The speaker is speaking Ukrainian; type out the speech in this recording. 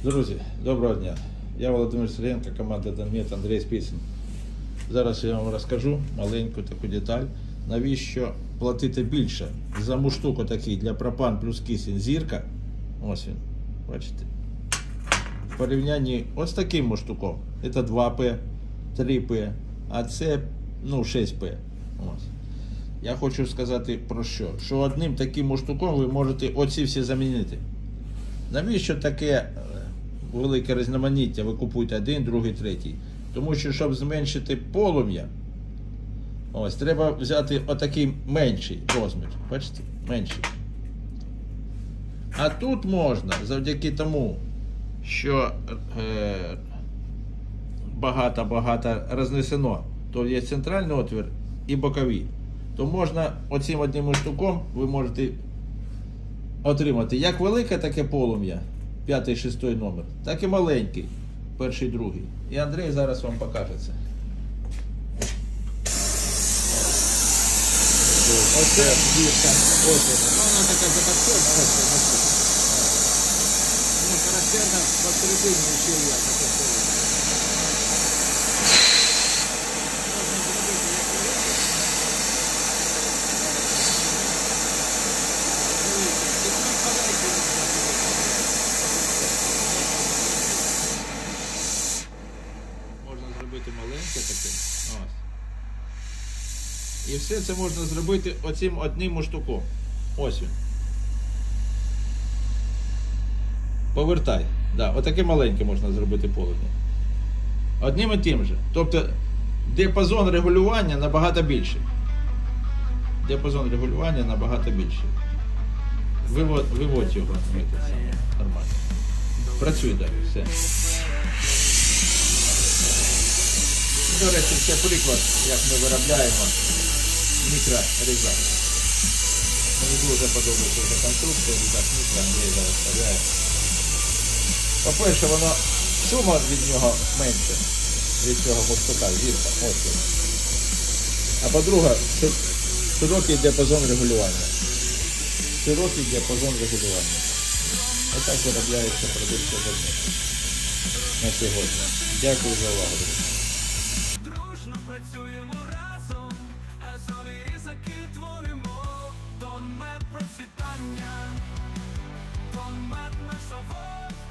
Друзі, доброго дня. Я Володимир Сергієнко, команда Донмет, Андрій Спицын. Зараз я вам розкажу маленьку таку деталь, навіщо платити більше за муштук такий для пропан плюс кисень зірка. Ось він, бачите. В порівнянні ось таким муштуком. Це 2П, 3П, а це 6П. Ось. Я хочу сказати про що? Що одним таким муштуком ви можете оці всі замінити. Навіщо таке велике різноманіття? Ви купуєте один, другий, третій. Тому що, щоб зменшити полум'я, ось, треба взяти отакий менший розмір. Бачите? Менший. А тут можна, завдяки тому, що багато рознесено, то є центральний отвір і бокові, то можна оцим одним штуком ви можете отримати як велике таке полум'я, 5-6 номер, так і маленький, 1-2. І Андрій зараз вам покаже це. Оце дірка, ось вона. Вона така закоптена, ось. Характерно посередині ще є таке полум'я. Можна зробити маленьке таке. Ось. І все це можна зробити оцим одним муштуком. Ось він. Повертай. Да, отаке маленьке можна зробити полум'я. Одним і тим же. Тобто діапазон регулювання набагато більший. Діапазон регулювання набагато більший. Виводь його нормально. Працюй далі, все. До речі, це приклад, як ми виробляємо мікрорізак. Мені дуже подобається ця конструкція, так мікро Андрій зараз вставляє. По-перше, воно сума від нього менше, від цього муштука, зірка, ось. А по-друге, широкий діапазон регулювання. Широкий діапазон регулювання. Отак виробляється продукція Донмет на сьогодні. Дякую за увагу, друзі. Дружно працюємо разом, а зорі різаки творимо. Донмет процвітання, Донмет наша воля.